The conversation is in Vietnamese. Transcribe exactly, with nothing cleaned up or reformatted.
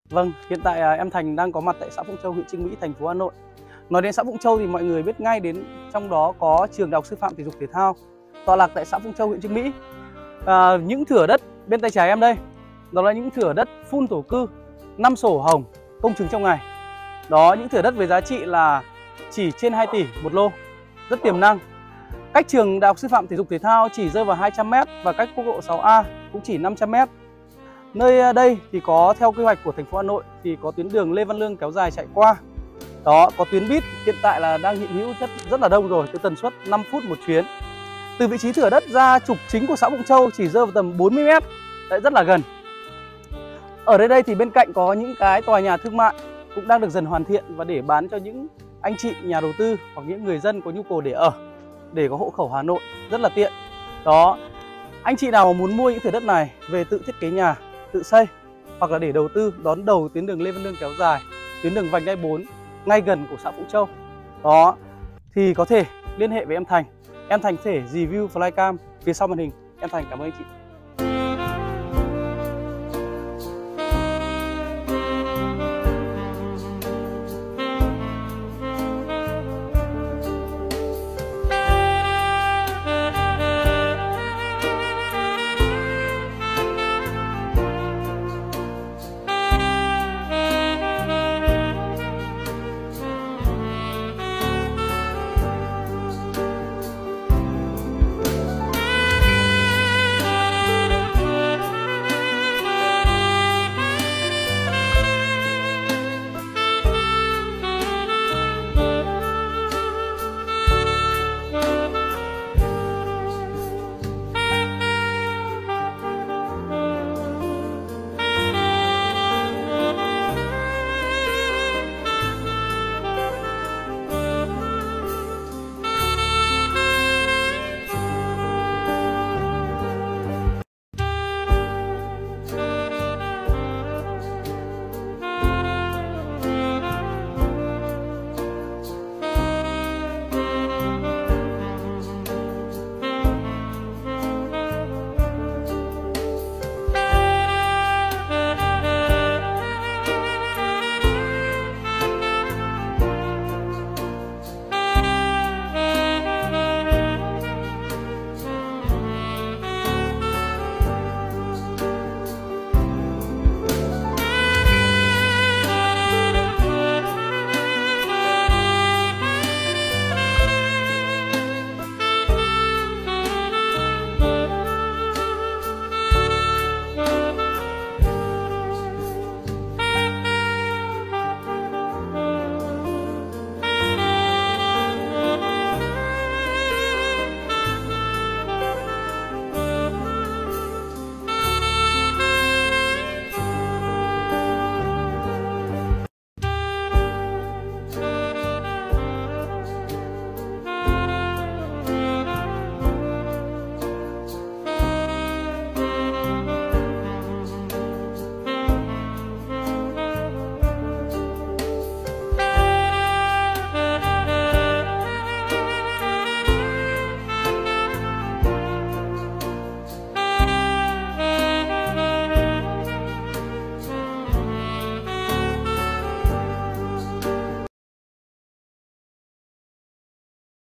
Vâng, hiện tại à, em Thành đang có mặt tại xã Phụng Châu, huyện Chương Mỹ, thành phố Hà Nội. Nói đến xã Phụng Châu thì mọi người biết ngay đến trong đó có trường Đại học Sư phạm Thể dục Thể thao tọa lạc tại xã Phụng Châu, huyện Chương Mỹ. À, những thửa đất bên tay trái em đây, đó là những thửa đất phun thổ cư, năm sổ hồng, công chứng trong ngày. Đó, những thửa đất với giá trị là chỉ trên hai tỷ một lô, rất tiềm năng. Cách trường Đại học Sư phạm Thể dục Thể thao chỉ rơi vào hai trăm mét và cách quốc lộ sáu A cũng chỉ năm trăm mét. Nơi đây thì có theo quy hoạch của thành phố Hà Nội thì có tuyến đường Lê Văn Lương kéo dài chạy qua. Đó, có tuyến buýt hiện tại là đang hiện hữu rất rất là đông rồi, với tần suất năm phút một chuyến. Từ vị trí thửa đất ra trục chính của xã Phụng Châu chỉ rơi vào tầm bốn mươi mét, đấy, rất là gần. Ở đây đây thì bên cạnh có những cái tòa nhà thương mại cũng đang được dần hoàn thiện và để bán cho những anh chị nhà đầu tư hoặc những người dân có nhu cầu để ở, để có hộ khẩu Hà Nội rất là tiện. Đó, anh chị nào mà muốn mua những thửa đất này về tự thiết kế nhà, tự xây hoặc là để đầu tư đón đầu tuyến đường Lê Văn Lương kéo dài, tuyến đường vành đai bốn ngay gần của xã Phụng Châu, đó thì có thể liên hệ với em Thành. Em Thành có thể review flycam phía sau màn hình. Em Thành cảm ơn anh chị.